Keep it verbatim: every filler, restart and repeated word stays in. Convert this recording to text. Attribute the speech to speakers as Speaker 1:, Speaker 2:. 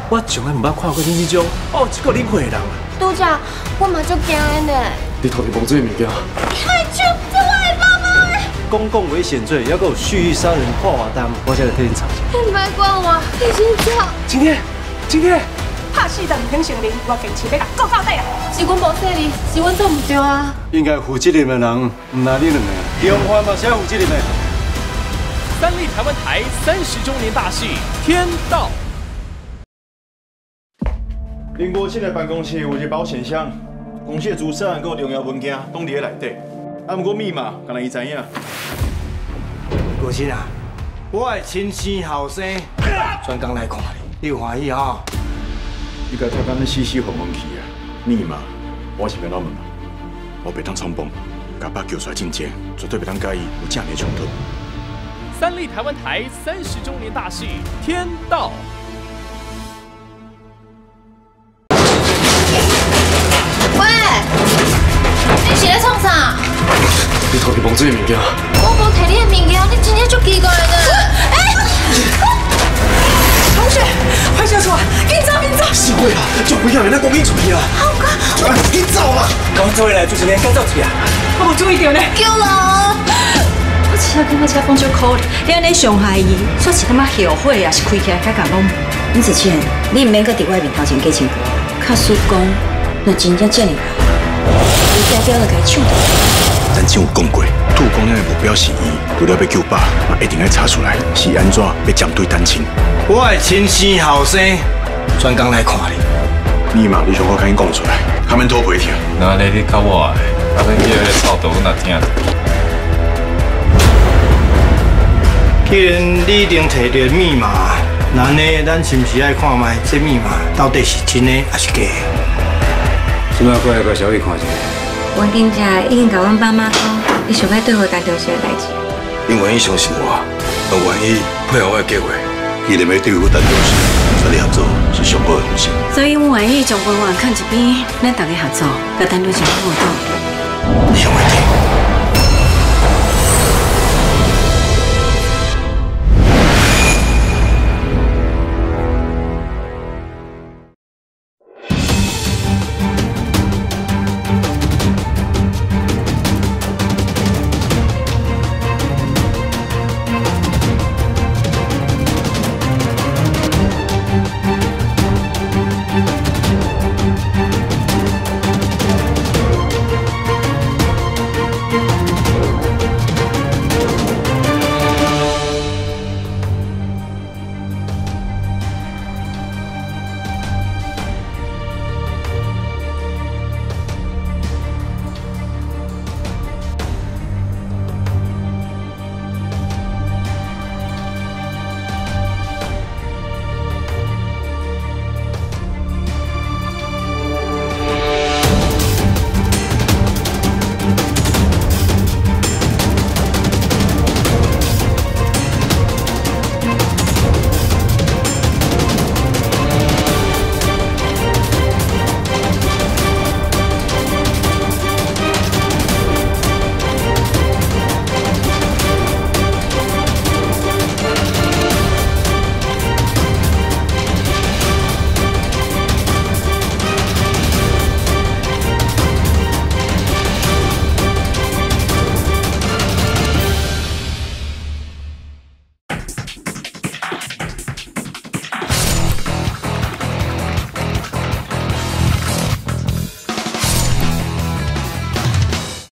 Speaker 1: 我从来唔捌看过恁这种哦，一个灵魂的人。
Speaker 2: 拄则我嘛足惊的呢。
Speaker 1: 你偷去摸这个物件？
Speaker 2: 太久，这我的爸爸。
Speaker 1: 公共危险罪，还有蓄意杀人、破坏单，我才来替你查。
Speaker 2: 你别管我，你先走。
Speaker 1: 今天，今天。
Speaker 3: 拍死都唔肯承认，我坚持要甲告到底啊！
Speaker 2: 是阮无说你，是阮做唔对啊！
Speaker 1: 应该负责任的人，唔拿你两个，中华嘛是要负责任的。
Speaker 4: 三立台湾台三十周年大戏《天道》。
Speaker 5: 林国庆的办公室有一个保险箱，公司的资产佮重要文件拢伫咧内底，啊，不过密码敢若伊知影。
Speaker 6: 国庆啊，我的亲生后生专工来看你，你有欢喜吼？
Speaker 5: 你该跳干那死死混混去啊！密码，我是袂当问嘛。我袂当冲动，甲爸叫出来进监，绝对袂当介意有正面冲突。
Speaker 4: 三立台湾台三十周年大戏《天道》。
Speaker 2: 喂，你是咧创啥？
Speaker 1: 你偷去摸这个物件？
Speaker 2: 我无摕你的物件，你真正足奇怪呢！哎。
Speaker 3: 同学，快叫出来！紧走，紧走！
Speaker 1: 死鬼啊！就不要人家赶紧出去啊！
Speaker 2: 好快！
Speaker 1: 你走啦！刚做回来就是连改造题啊！
Speaker 3: 我无注意到呢。
Speaker 2: 救人！
Speaker 7: 我真正感觉这讲足可怜，你安尼伤害伊，说是他妈后悔啊，是开起来该感动。
Speaker 8: 林子倩，你唔免搁伫外面头前加唱歌，卡叔讲，若真正这样，你代表就该唱的。
Speaker 5: 咱只有讲过，杜公娘的目标是伊，为了要救爸，嘛一定要查出来是安怎要针对单亲。
Speaker 6: 我的亲生后生专工来看你。
Speaker 5: 密码你上好赶紧讲出来，他们拖陪听。
Speaker 9: 那你你甲我的，啊免叫迄臭豆腐若听着。
Speaker 6: 既然你已经摕到密码，那呢，咱是不是爱看卖这密码到底是真的还是假的？
Speaker 1: 今仔过来甲小雨看一下。
Speaker 8: 阮今仔已经甲阮爸妈讲，伊想要对我干掉些代志。
Speaker 5: 因愿意相信我，我愿意配合我的计划。 伊连要对我单独事，咱哋合作是上好的方式。
Speaker 7: 所以我愿意将文玩看一边，咱大家合作，甲单独上活动。
Speaker 6: 你想袂听？